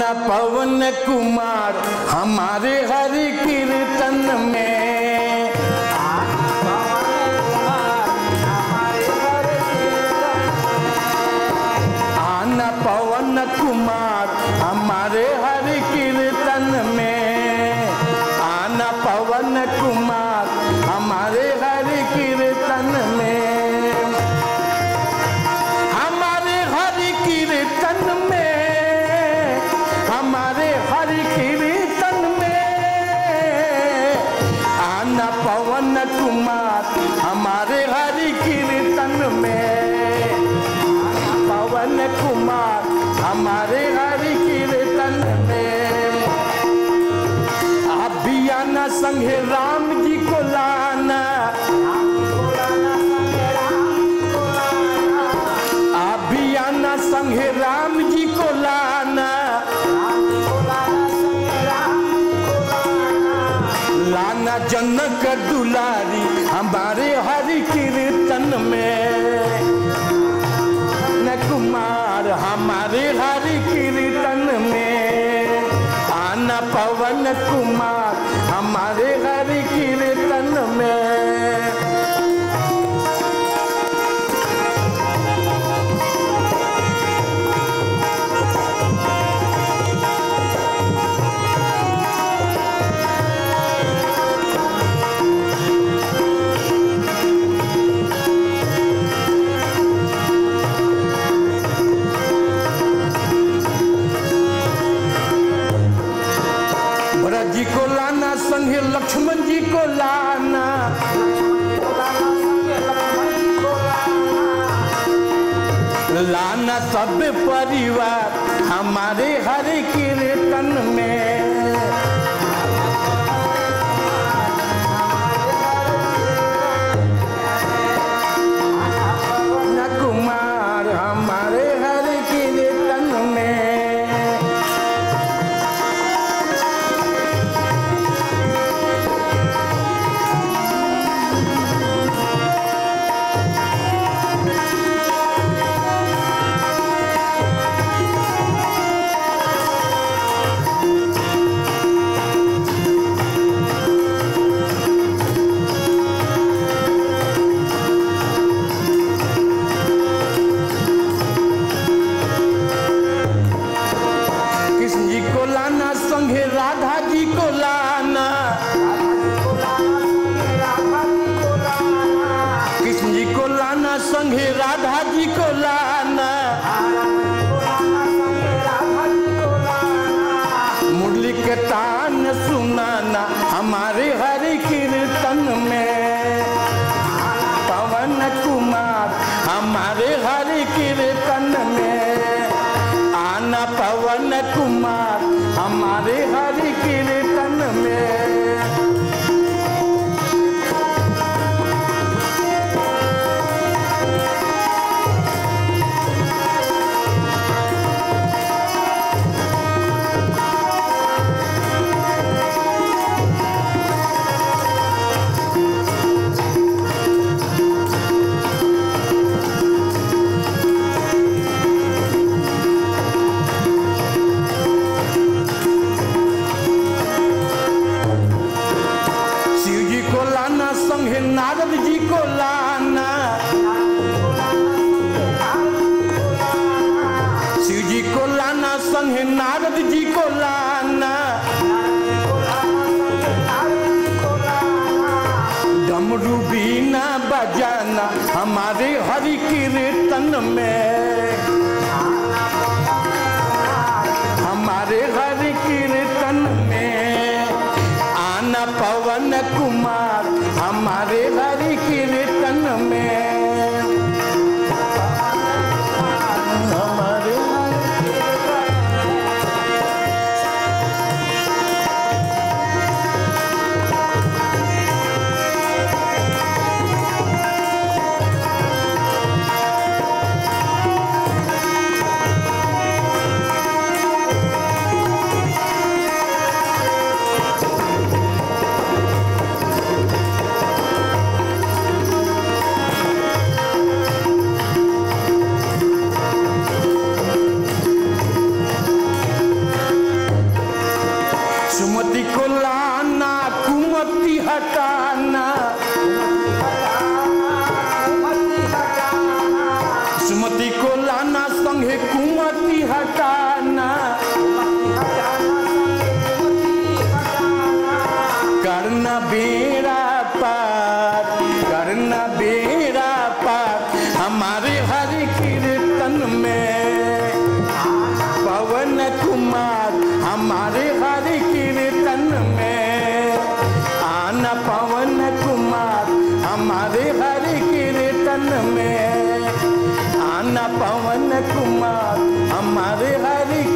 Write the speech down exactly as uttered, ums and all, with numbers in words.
आना पवन कुमार हमारे हरि कीर्तन में, आना पवन कुमार हमारे हरि कीर्तन में, आना पवन कुमार हमारे हरि कीर्तन में, हमारे हरि कीर्तन में, हमारे हरि कीर्तन में, आना पवन कुमार हमारे हरि कीर्तन में, पवन कुमार हमारे हरि कीर्तन में। आप भी आना संगे राम जी को लाना, आप भी आना संगे राम जी को लाना, लाना जनक दुलारी हमारे हरि कीर्तन में, कुमार हमारे हरि कीर्तन में, आना पवन कुमार हमारे हरि कीर्तन में। जी को लाना संगे लक्ष्मण जी को लाना, लाना सब परिवार हमारे हरि कीर्तन में, कुमार हमारे हरि कीर्तन में। संगे राधा जी को लाना, कृष्ण जी को लाना संगे राधा जी को लाना, मुरली के तान सुनाना हमारे हरि कीर्तन में, पवन कुमार हमारे हरि कीर्तन में, आना पवन कुमार हमारे हरि कीर्तन में। संगे नारद जी को लाना, शिव जी को लाना संगे नारद जी को लाना, डमरू बीना बजाना हमारे हरि कीर्तन में, हमारे हरि कीर्तन में, आना पवन कुमार हमारे हरि कीर्तन में, हमारे में आना पवन कुमार हमारे हरि